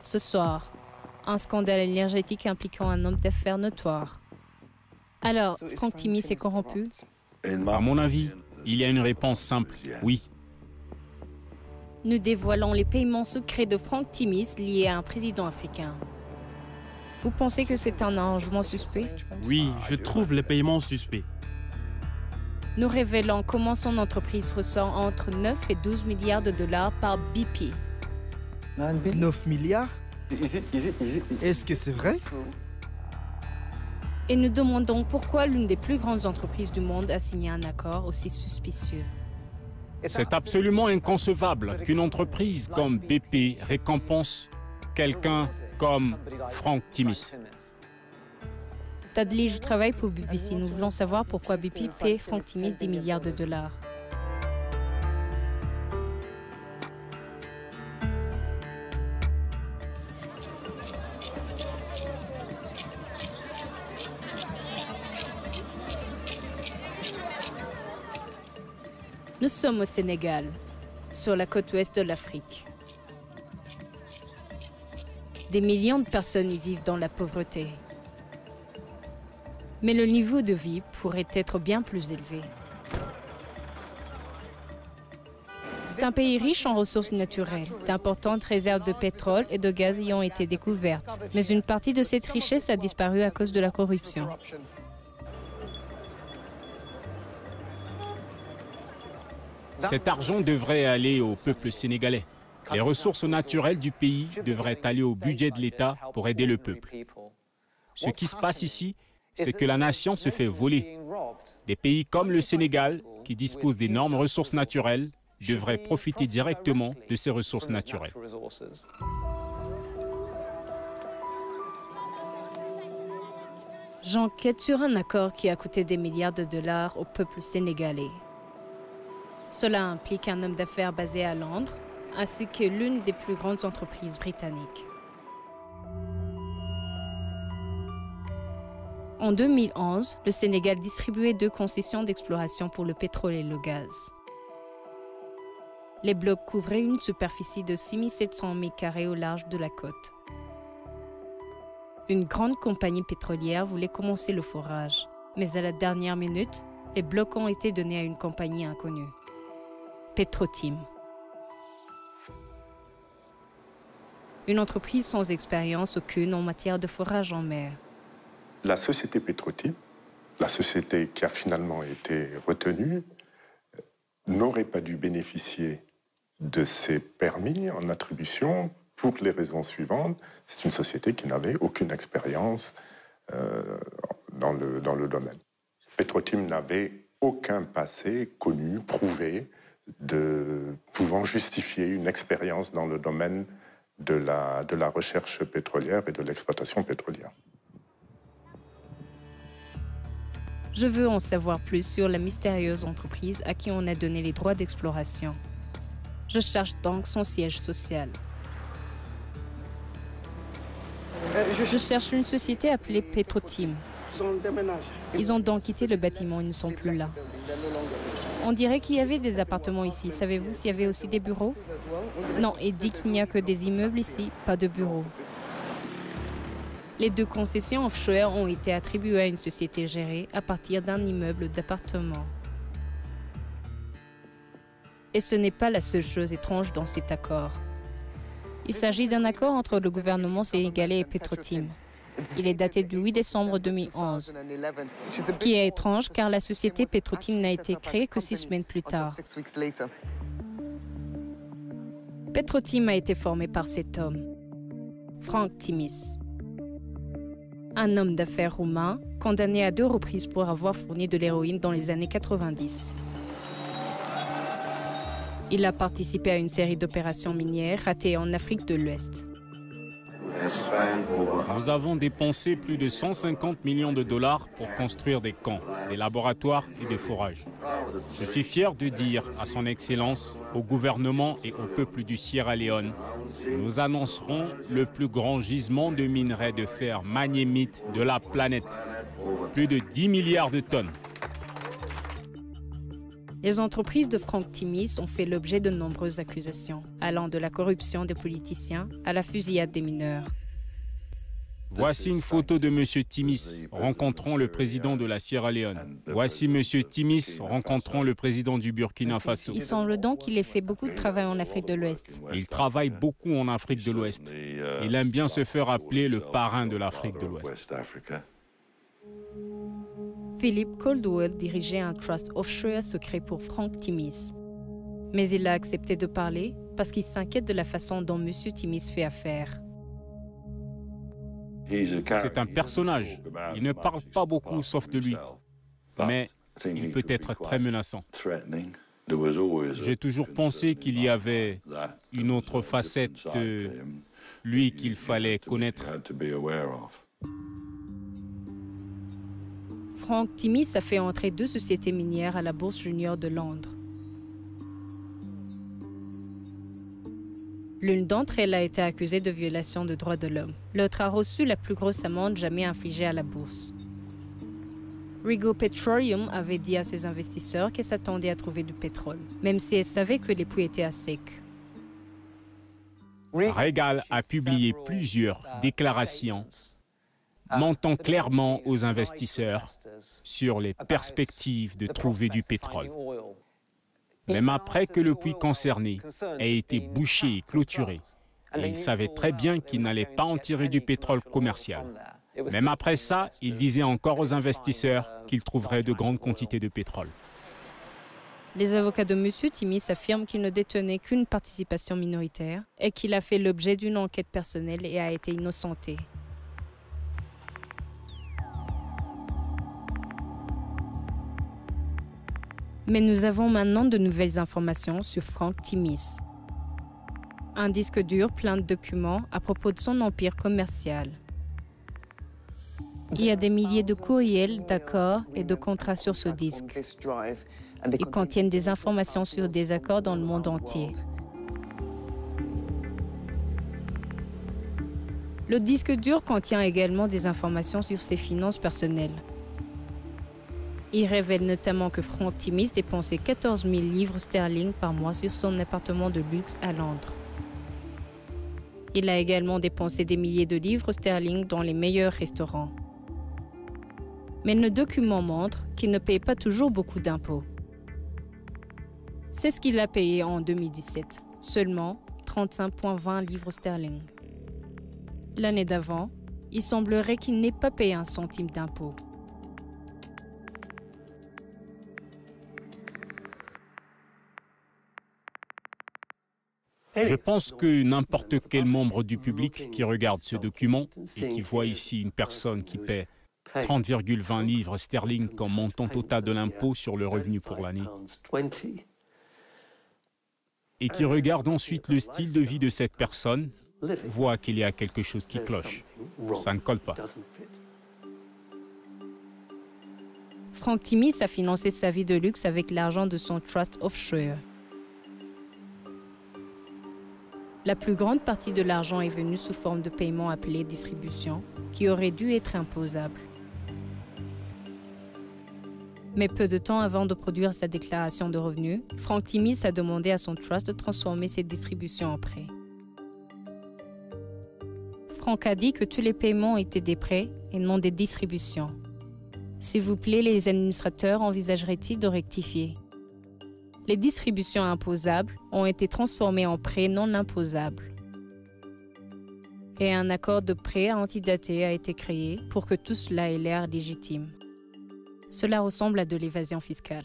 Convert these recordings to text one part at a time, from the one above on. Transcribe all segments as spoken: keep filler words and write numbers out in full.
Ce soir, un scandale énergétique impliquant un homme d'affaires notoire. Alors, Franck Timis est corrompu? À mon avis, il y a une réponse simple, oui. Nous dévoilons les paiements secrets de Franck Timis liés à un président africain. Vous pensez que c'est un arrangement suspect? Oui, je trouve les paiements suspects. Nous révélons comment son entreprise reçoit entre neuf et douze milliards de dollars par B P. neuf milliards? Est-ce que c'est vrai? Et nous demandons pourquoi l'une des plus grandes entreprises du monde a signé un accord aussi suspicieux. C'est absolument inconcevable qu'une entreprise comme B P récompense quelqu'un comme Franck Timis. Tadley, je travaille pour B B C. Nous voulons savoir pourquoi B P paie Franck Timis dix milliards de dollars. Nous sommes au Sénégal, sur la côte ouest de l'Afrique. Des millions de personnes y vivent dans la pauvreté. Mais le niveau de vie pourrait être bien plus élevé. C'est un pays riche en ressources naturelles. D'importantes réserves de pétrole et de gaz y ont été découvertes. Mais une partie de cette richesse a disparu à cause de la corruption. Cet argent devrait aller au peuple sénégalais. Les ressources naturelles du pays devraient aller au budget de l'État pour aider le peuple. Ce qui se passe ici, c'est que la nation se fait voler. Des pays comme le Sénégal, qui disposent d'énormes ressources naturelles, devraient profiter directement de ces ressources naturelles. J'enquête sur un accord qui a coûté des milliards de dollars au peuple sénégalais. Cela implique un homme d'affaires basé à Londres, ainsi que l'une des plus grandes entreprises britanniques. En deux mille onze, le Sénégal distribuait deux concessions d'exploration pour le pétrole et le gaz. Les blocs couvraient une superficie de six mille sept cents mètres carrés au large de la côte. Une grande compagnie pétrolière voulait commencer le forage, mais à la dernière minute, les blocs ont été donnés à une compagnie inconnue. Petrotim. Une entreprise sans expérience aucune en matière de forage en mer. La société Petrotim, la société qui a finalement été retenue, n'aurait pas dû bénéficier de ces permis en attribution pour les raisons suivantes. C'est une société qui n'avait aucune expérience euh, dans le, dans le domaine. Petrotim n'avait aucun passé connu, prouvé, de pouvant justifier une expérience dans le domaine de la, de la recherche pétrolière et de l'exploitation pétrolière. Je veux en savoir plus sur la mystérieuse entreprise à qui on a donné les droits d'exploration. Je cherche donc son siège social. Je cherche une société appelée Petrotim. Ils ont donc quitté le bâtiment, ils ne sont plus là. On dirait qu'il y avait des appartements ici. Savez-vous s'il y avait aussi des bureaux? Non, il dit qu'il n'y a que des immeubles ici, pas de bureaux. Les deux concessions offshore ont été attribuées à une société gérée à partir d'un immeuble d'appartements. Et ce n'est pas la seule chose étrange dans cet accord. Il s'agit d'un accord entre le gouvernement sénégalais et Petrotim. Il est daté du huit décembre deux mille onze. Ce qui est étrange car la société Petrotim n'a été créée que six semaines plus tard. Petrotim a été formé par cet homme, Franck Timis. Un homme d'affaires roumain condamné à deux reprises pour avoir fourni de l'héroïne dans les années quatre-vingt-dix. Il a participé à une série d'opérations minières ratées en Afrique de l'Ouest. Nous avons dépensé plus de cent cinquante millions de dollars pour construire des camps, des laboratoires et des forages. Je suis fier de dire à son Excellence, au gouvernement et au peuple du Sierra Leone, nous annoncerons le plus grand gisement de minerais de fer magnémite de la planète. Plus de dix milliards de tonnes. Les entreprises de Frank Timis ont fait l'objet de nombreuses accusations, allant de la corruption des politiciens à la fusillade des mineurs. Voici une photo de M. Timis rencontrant le président de la Sierra Leone. Voici M. Timis rencontrant le président du Burkina Faso. Il semble donc qu'il ait fait beaucoup de travail en Afrique de l'Ouest. Il travaille beaucoup en Afrique de l'Ouest. Il aime bien se faire appeler le parrain de l'Afrique de l'Ouest. Philip Caldwell dirigeait un trust offshore secret pour Frank Timis. Mais il a accepté de parler parce qu'il s'inquiète de la façon dont M. Timis fait affaire. C'est un personnage. Il ne parle pas beaucoup sauf de lui. Mais il peut être très menaçant. J'ai toujours pensé qu'il y avait une autre facette de lui qu'il fallait connaître. Frank Timis a fait entrer deux sociétés minières à la Bourse Junior de Londres. L'une d'entre elles a été accusée de violation de droits de l'homme. L'autre a reçu la plus grosse amende jamais infligée à la bourse. Rigo Petroleum avait dit à ses investisseurs qu'elle s'attendait à trouver du pétrole, même si elle savait que les puits étaient à sec. Regal a publié plusieurs déclarations mentant clairement aux investisseurs sur les perspectives de trouver du pétrole. Même après que le puits concerné ait été bouché et clôturé, et il savait très bien qu'il n'allait pas en tirer du pétrole commercial. Même après ça, il disait encore aux investisseurs qu'il trouverait de grandes quantités de pétrole. Les avocats de M. Timis affirment qu'il ne détenait qu'une participation minoritaire et qu'il a fait l'objet d'une enquête personnelle et a été innocenté. Mais nous avons maintenant de nouvelles informations sur Frank Timis. Un disque dur plein de documents à propos de son empire commercial. Il y a des milliers de courriels, d'accords et de contrats sur ce disque. Ils contiennent des informations sur des accords dans le monde entier. Le disque dur contient également des informations sur ses finances personnelles. Il révèle notamment que Frank Timis dépensait quatorze mille livres sterling par mois sur son appartement de luxe à Londres. Il a également dépensé des milliers de livres sterling dans les meilleurs restaurants. Mais le document montre qu'il ne paye pas toujours beaucoup d'impôts. C'est ce qu'il a payé en deux mille dix-sept, seulement trente-cinq virgule vingt livres sterling. L'année d'avant, il semblerait qu'il n'ait pas payé un centime d'impôt. Je pense que n'importe quel membre du public qui regarde ce document et qui voit ici une personne qui paie trente virgule vingt livres sterling comme montant total de l'impôt sur le revenu pour l'année et qui regarde ensuite le style de vie de cette personne, voit qu'il y a quelque chose qui cloche. Ça ne colle pas. Frank Timis a financé sa vie de luxe avec l'argent de son trust offshore. La plus grande partie de l'argent est venue sous forme de paiement appelé distribution, qui aurait dû être imposable. Mais peu de temps avant de produire sa déclaration de revenus, Frank Timis a demandé à son trust de transformer ses distributions en prêts. Frank a dit que tous les paiements étaient des prêts et non des distributions. S'il vous plaît, les administrateurs envisageraient-ils de rectifier? Les distributions imposables ont été transformées en prêts non imposables. Et un accord de prêt antidaté a été créé pour que tout cela ait l'air légitime. Cela ressemble à de l'évasion fiscale.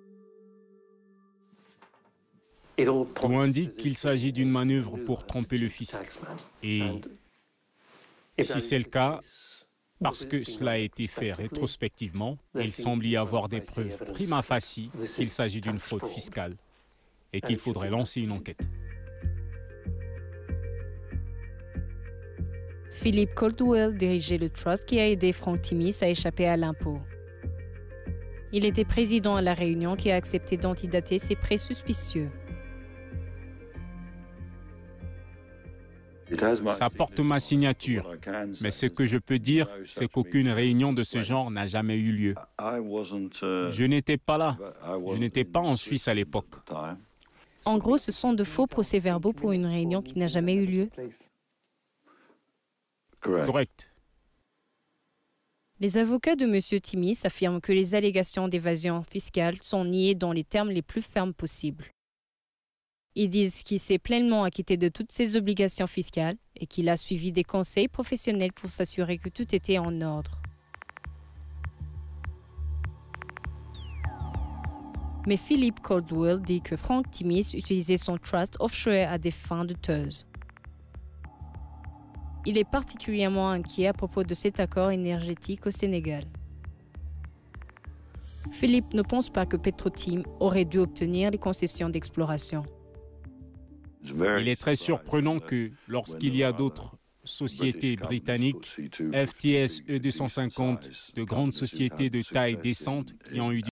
Tout indique qu'il s'agit d'une manœuvre pour tromper le fisc. Et si c'est le cas, parce que cela a été fait rétrospectivement, il semble y avoir des preuves prima facie qu'il s'agit d'une fraude fiscale et qu'il faudrait lancer une enquête. Philip Caldwell dirigeait le trust qui a aidé Frank Timis à échapper à l'impôt. Il était président à la réunion qui a accepté d'antidater ces prêts suspicieux. Ça porte ma signature, mais ce que je peux dire, c'est qu'aucune réunion de ce genre n'a jamais eu lieu. Je n'étais pas là, je n'étais pas en Suisse à l'époque. En gros, ce sont de faux procès-verbaux pour une réunion qui n'a jamais eu lieu. Correct. Les avocats de M. Timis affirment que les allégations d'évasion fiscale sont niées dans les termes les plus fermes possibles. Ils disent qu'il s'est pleinement acquitté de toutes ses obligations fiscales et qu'il a suivi des conseils professionnels pour s'assurer que tout était en ordre. Mais Philippe Caldwell dit que Frank Timis utilisait son trust offshore à des fins douteuses. Il est particulièrement inquiet à propos de cet accord énergétique au Sénégal. Philippe ne pense pas que Petro-Tim aurait dû obtenir les concessions d'exploration. Il est très surprenant que, lorsqu'il y a d'autres sociétés britanniques, F T S E deux cent cinquante, de grandes sociétés de taille décente qui ont eu